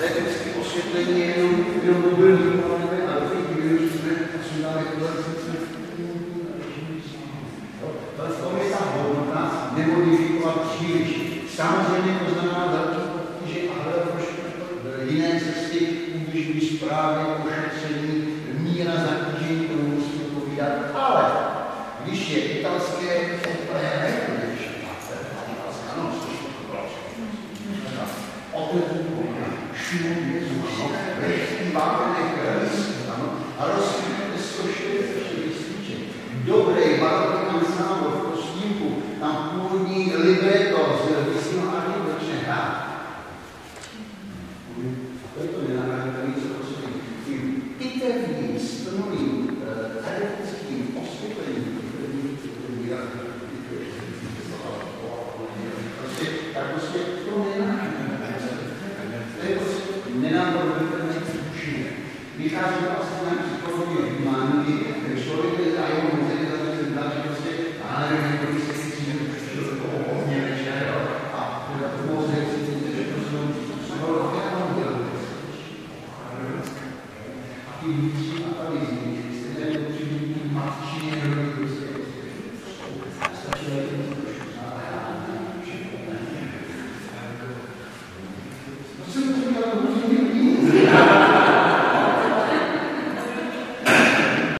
je vždycky osvětlení jenom mobilní, a do těch videů jsme dali ale v tom je ta hodnota nemodifikovat příliš. Samozřejmě to znamená velký potíže a hledat trošku jiné cesty, když by správně ošetření, míra zatížení, tomu musíme povídat. Ale když je italské a rozsvítíte 140 lističek. Dobrý barokní ansámbl v kostýmku, tam původní libretto z Vysího Arny začne hrát. To je to nenahraditelný, co prostě tím pitevním, strnovým, elektrickým osvětlením, tak prostě to nenahraditelné zkušené. Vychází to asi na psychologie vnímání, člověk je zájem může zadat, že prostě, ale nevím, když se cítí, že to ohovně večer a to mozek si cítí, že to jsou psychologie a udělat. A ty vnitřní a ta vizní, jste tady určitě matčině